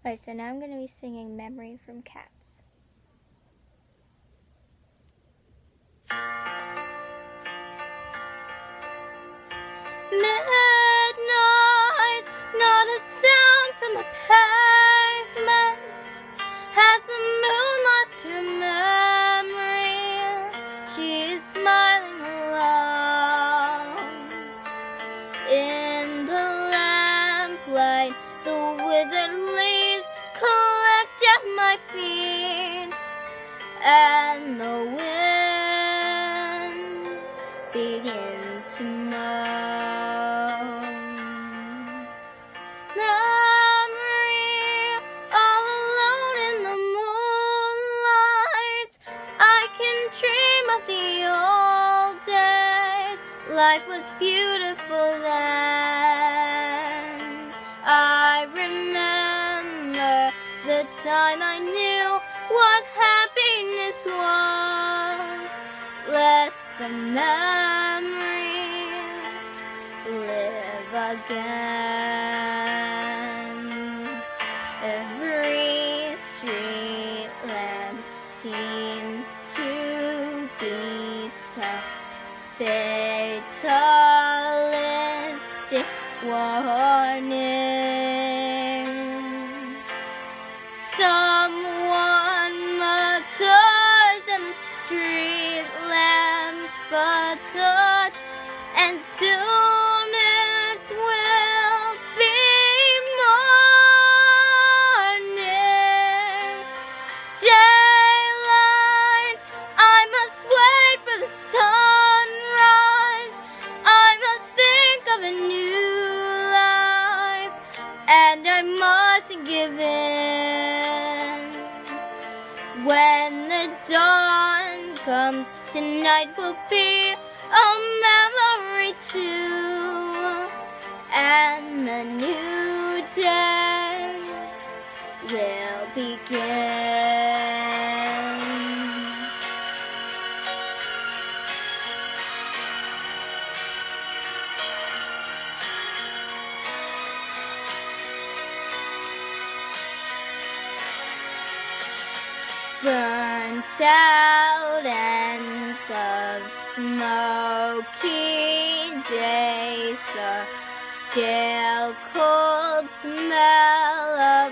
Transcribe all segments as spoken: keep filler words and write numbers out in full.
Okay, so now I'm going to be singing Memory from Cats. Midnight, not a sound from the pavement. Has the moon lost her memory? She is smiling alone. In the lamplight, the withered leaves collect at my feet, and the wind begins to moan. Memory, all alone in the moonlight, I can dream of the old days. Life was beautiful then. I remember the time I knew what happiness was. Let the memory live again. Every street lamp seems to beat a fatalistic warning. Someone mutters and the street lamps sputters, and soon it will be morning. Daylight, I must wait for the sunrise. I must think of a new life, and I mustn't give in. When the dawn comes, tonight will be a memory too, and the new day will begin. Burnt out ends of smoky days, the still cold smell of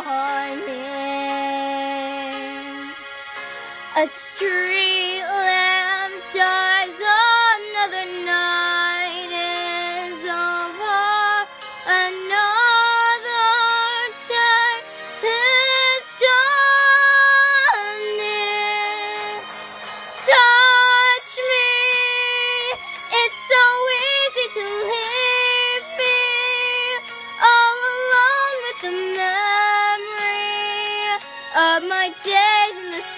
morning. A street lamp dies, another night is over, another day is dawning. Touch me, it's so easy to leave me all alone with the memory of my days in the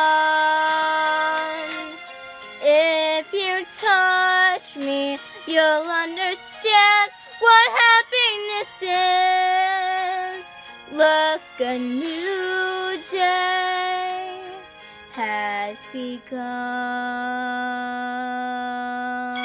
sun. If you touch me, you'll understand what happiness is. Look, a new day has begun.